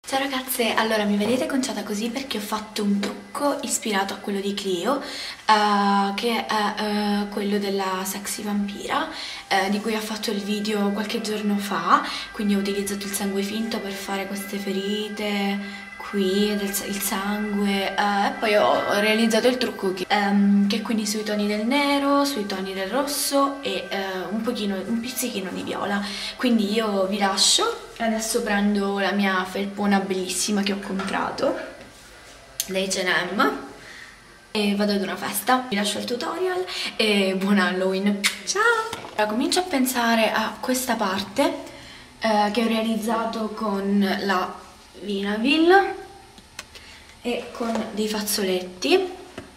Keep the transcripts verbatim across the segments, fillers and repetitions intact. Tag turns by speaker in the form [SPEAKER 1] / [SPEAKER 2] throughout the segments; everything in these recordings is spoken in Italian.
[SPEAKER 1] Ciao ragazze, allora mi vedete conciata così perché ho fatto un trucco ispirato a quello di Clio, uh, che è uh, quello della sexy vampira, uh, di cui ho fatto il video qualche giorno fa, quindi ho utilizzato il sangue finto per fare queste ferite qui, del, il sangue, uh, e poi ho, ho realizzato il trucco che, um, che è quindi sui toni del nero, sui toni del rosso e uh, un pochino, un pizzichino di viola. Quindi io vi lascio. Adesso prendo la mia felpona bellissima che ho comprato da H and M e vado ad una festa. Vi lascio il tutorial e buon Halloween! Ciao! Allora, comincio a pensare a questa parte eh, che ho realizzato con la Vinaville e con dei fazzoletti.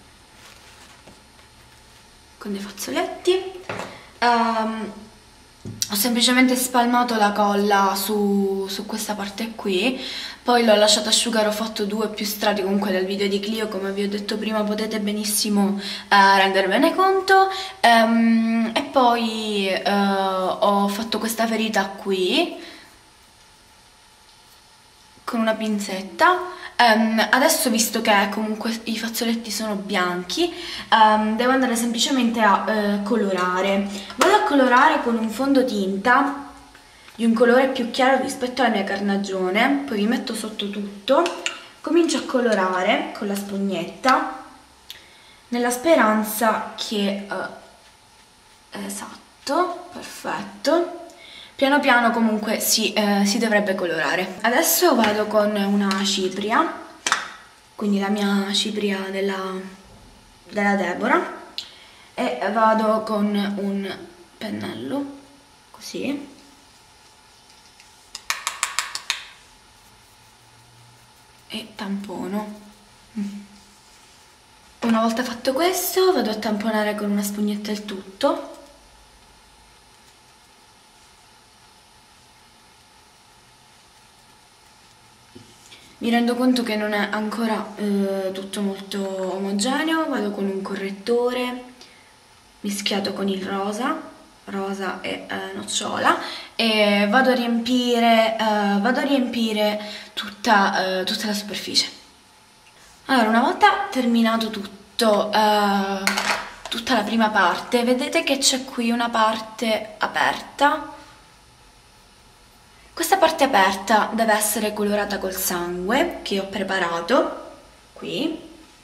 [SPEAKER 1] Con dei fazzoletti. Um, Ho semplicemente spalmato la colla su, su questa parte qui, poi l'ho lasciata asciugare, ho fatto due più strati comunque del video di Clio, come vi ho detto prima potete benissimo eh, rendervene conto, ehm, e poi eh, ho fatto questa ferita qui con una pinzetta. Um, adesso, visto che comunque i fazzoletti sono bianchi, um, devo andare semplicemente a uh, colorare. Vado a colorare con un fondotinta di un colore più chiaro rispetto alla mia carnagione, poi vi metto sotto tutto, comincio a colorare con la spugnetta nella speranza che uh, esatto, perfetto. Piano piano comunque si, eh, si dovrebbe colorare. Adesso vado con una cipria, quindi la mia cipria della, della Deborah, e vado con un pennello, così. E tampono. Una volta fatto questo vado a tamponare con una spugnetta il tutto. Mi rendo conto che non è ancora eh, tutto molto omogeneo, vado con un correttore mischiato con il rosa, rosa e eh, nocciola, e vado a riempire, eh, vado a riempire tutta, eh, tutta la superficie. Allora, una volta terminato tutto, eh, tutta la prima parte, vedete che c'è qui una parte aperta. Questa parte aperta deve essere colorata col sangue che ho preparato qui,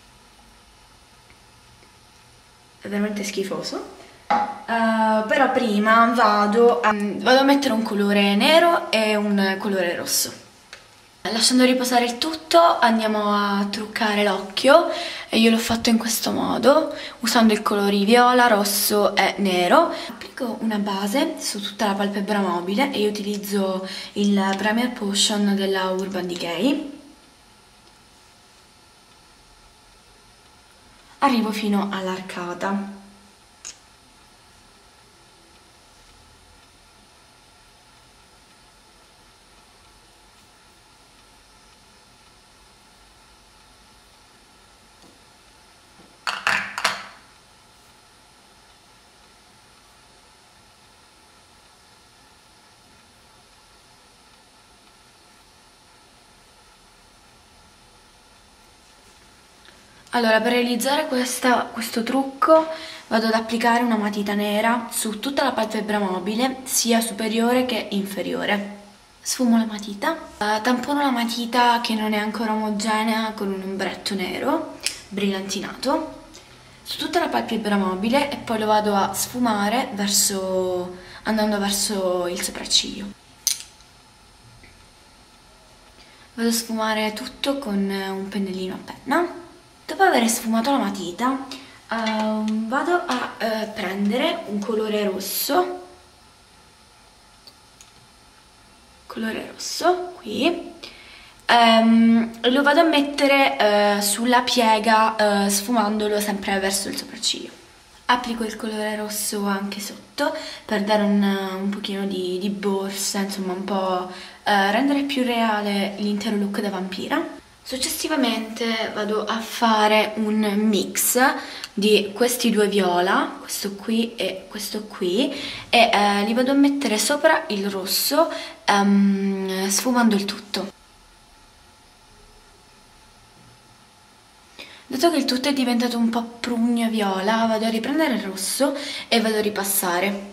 [SPEAKER 1] è veramente schifoso, uh, però prima vado a, vado a mettere un colore nero e un colore rosso. Lasciando riposare il tutto andiamo a truccare l'occhio e io l'ho fatto in questo modo, usando i colori viola, rosso e nero. Applico una base su tutta la palpebra mobile e io utilizzo il Premier Potion della Urban Decay. Arrivo fino all'arcata. Allora, per realizzare questa, questo trucco vado ad applicare una matita nera su tutta la palpebra mobile, sia superiore che inferiore. Sfumo la matita, uh, tampono la matita che non è ancora omogenea con un ombretto nero brillantinato su tutta la palpebra mobile e poi lo vado a sfumare verso, andando verso il sopracciglio. Vado a sfumare tutto con un pennellino a penna. Dopo aver sfumato la matita uh, vado a uh, prendere un colore rosso, colore rosso qui, um, lo vado a mettere uh, sulla piega uh, sfumandolo sempre verso il sopracciglio. Applico il colore rosso anche sotto per dare un, un pochino di, di borsa, insomma un po' uh, rendere più reale l'intero look da vampira. Successivamente vado a fare un mix di questi due viola, questo qui e questo qui, e eh, li vado a mettere sopra il rosso um, sfumando il tutto. Dato che il tutto è diventato un po' prugna viola, vado a riprendere il rosso e vado a ripassare.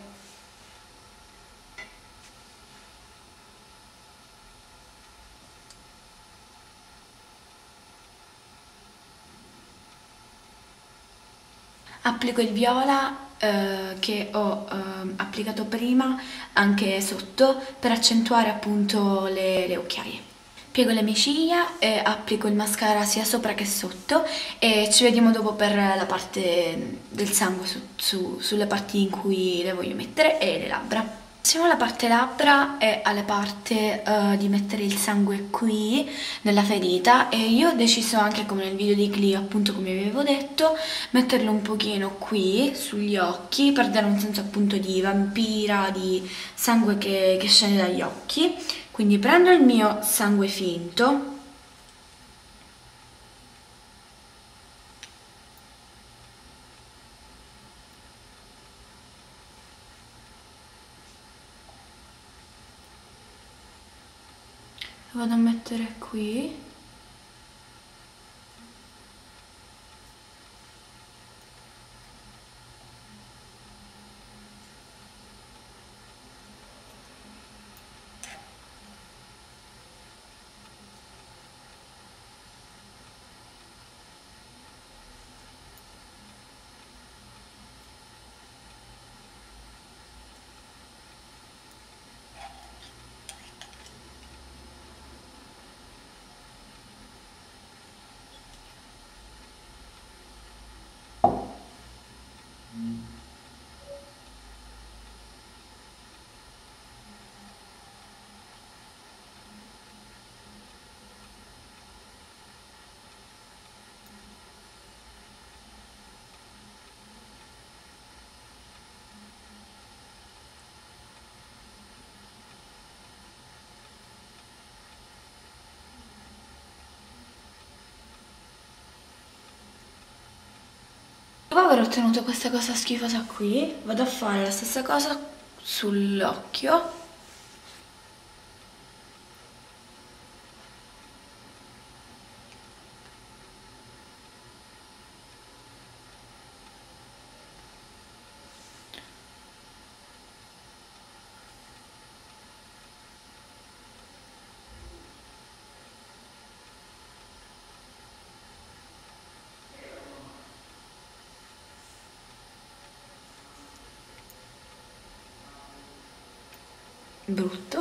[SPEAKER 1] Applico il viola eh, che ho eh, applicato prima anche sotto per accentuare appunto le, le occhiaie. Piego le mie ciglia e applico il mascara sia sopra che sotto e ci vediamo dopo per la parte del sangue su, su, sulle parti in cui le voglio mettere e le labbra. Passiamo alla parte labbra e alla parte uh, di mettere il sangue qui nella ferita e io ho deciso anche come nel video di Clio, appunto come avevo detto, metterlo un pochino qui sugli occhi per dare un senso appunto di vampira, di sangue che, che scende dagli occhi. Quindi prendo il mio sangue finto. Lo vado a mettere qui. Dopo aver ottenuto questa cosa schifosa qui, vado a fare la stessa cosa sull'occhio. Brutto.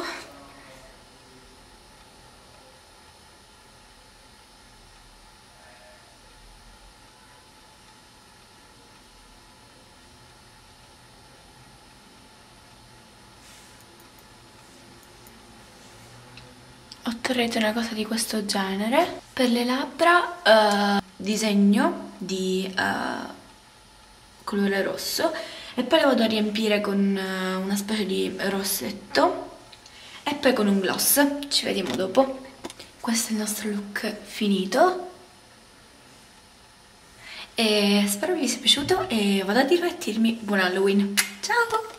[SPEAKER 1] Otterrete una cosa di questo genere. Per le labbra eh, disegno di eh, colore rosso e poi le vado a riempire con eh, una specie di rossetto e poi con un gloss. Ci vediamo dopo. Questo è il nostro look finito e spero vi sia piaciuto e vado a divertirmi. Buon Halloween, ciao!